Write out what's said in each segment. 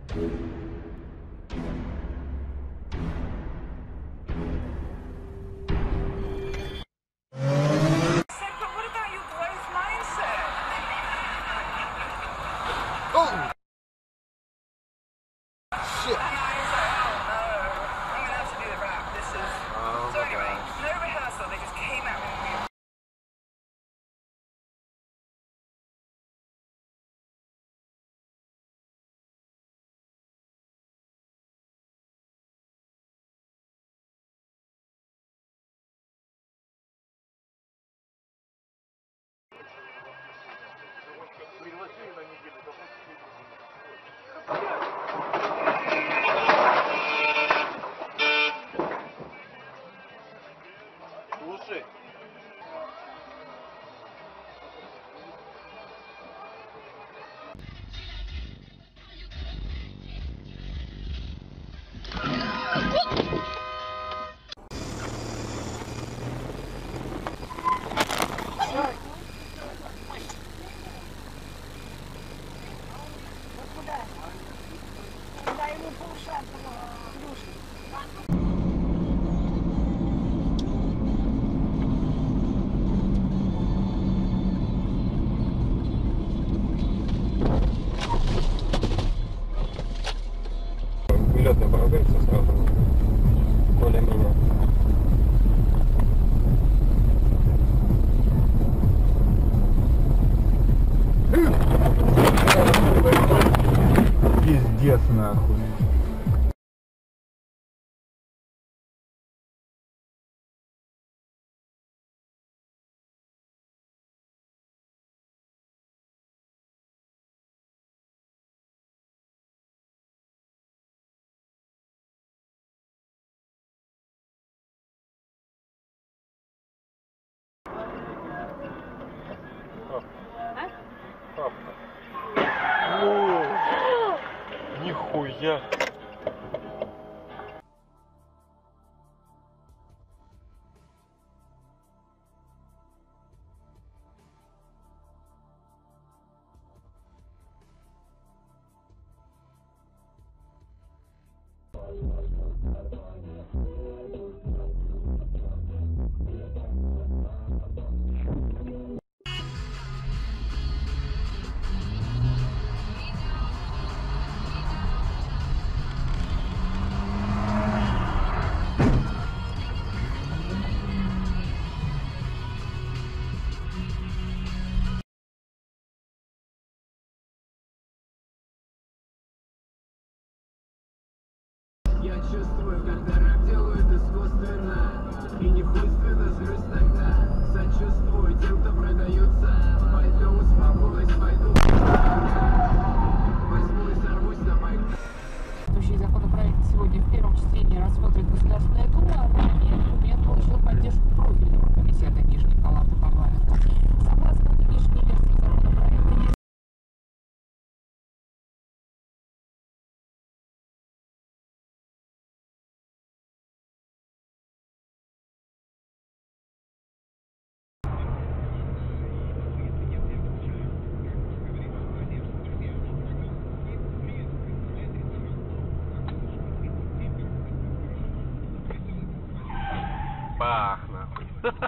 Oh! Shit! So anyway, no rehearsal, they just came out with me. Слушай. Куда ему полшатного плюшки. Лётная поругаемся сразу. Более-менее. Пиздец нахуй. Нихуя. Я чувствую, когда рэп делают искусственно и нехуйственно злюсь тогда. Сочувствую тем, кто продаются. Пойду успокоюсь, пойду. Возьму и сорвусь на байк. Следующий законопроект сегодня в первом чтении рассмотрит Государственная Дума, а ранее документ получил поддержку профильного комитета Нижней палаты парламента. Согласно нынешней версии законопроекта, Бах, нахуй.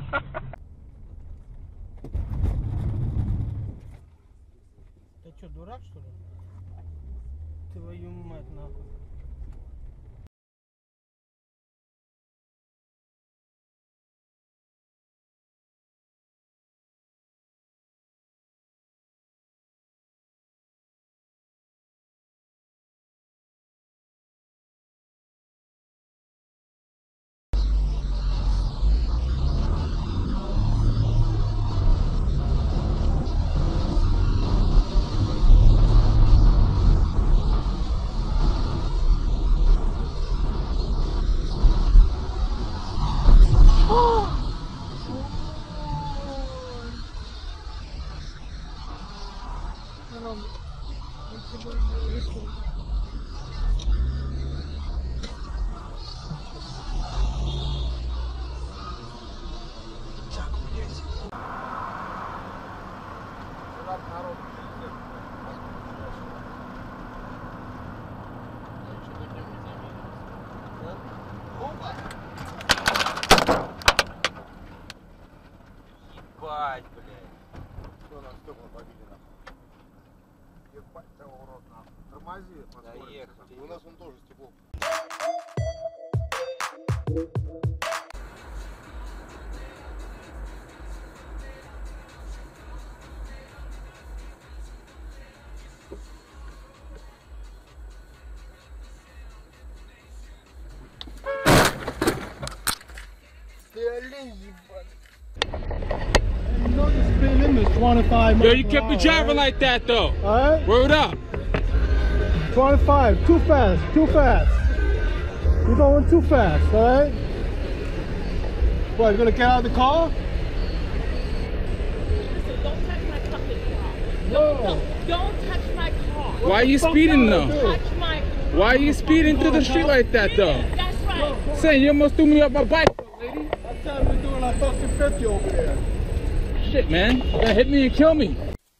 Ты что, дурак, что ли? Твою мать, нахуй. стекло побили нахуй. Ебать того урод нахуй. Тормози, Доехали. у нас вон тоже стекло. Yo, you can't be driving like that though. Alright? Word up. 25, too fast, too fast. You're going too fast, alright? What, you gonna get out of the car? Listen, don't touch my fucking car. No. Don't touch my car. Why are you speeding though? Touch my car. Why are you speeding through the street like that though? That's right. Say, you almost threw me off my bike, lady. That time we're doing like fucking 50 over there. Shit, man. You're gonna hit me and kill me.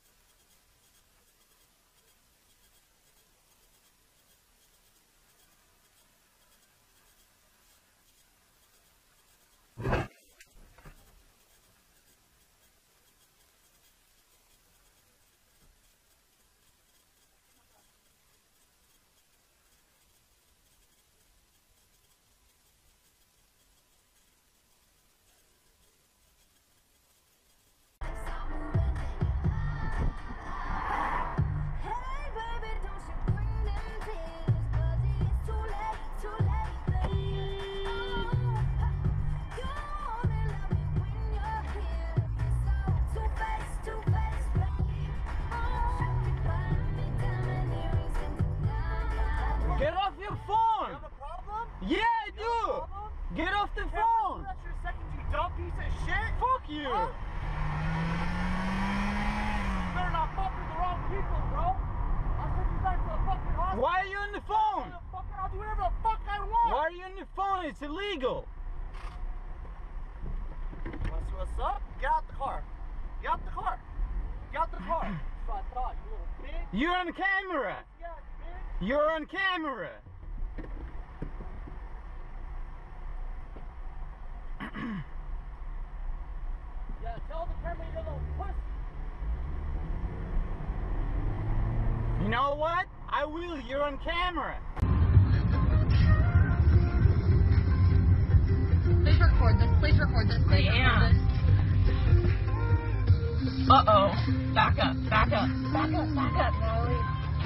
Get off your phone! You have a problem? Yeah, I do! Get off the phone! That's your second, you dumb piece of shit! Fuck you! Huh? You better not fuck with the wrong people, bro! I'll send you back to the fucking hospital! Why are you on the phone? I'll do whatever the fuck I want! Why are you on the phone? It's illegal! Wanna see what's up? Get out the car! Get out the car! Get out the car! That's what I thought, you little bitch! You're on camera! Yeah, bitch! You're on camera! Yeah, tell the camera you're a little pussy! You know what? I will, you're on camera! Please record this. Please record this. Please record this. Uh-oh. Back up. Back up. Back up. Back up, Natalie.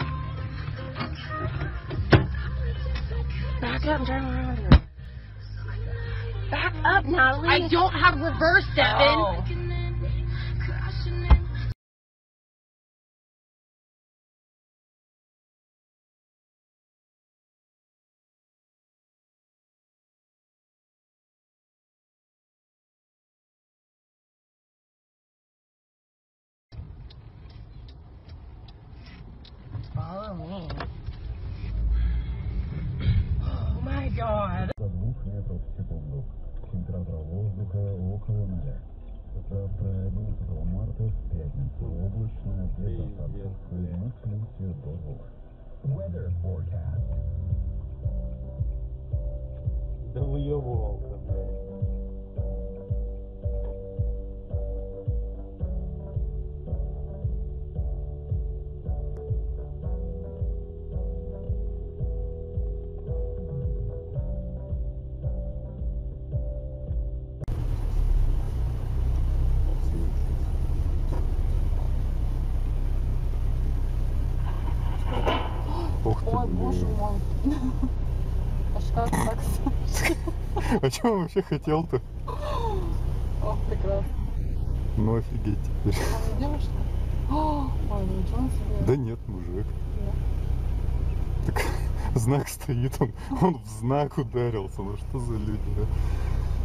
Back up. I'm driving around here. Back up, Natalie. I don't have reverse, Devin. Oh. Follow me. Oh my god. До 2 метров в секунду. Температура воздуха около 0. Завтра, 11 марта, в пятницу, облачно, без осадков, на плюсе до 2. Weather forecast. Да выебывался, блядь. Ой, боже мой. Аж как так? А что он вообще хотел-то? О, прекрасно. Ну офигеть теперь. А, девушка? Ой, ничего себе. Да нет, мужик. Так знак стоит, он в знак ударился. Ну что за люди, а?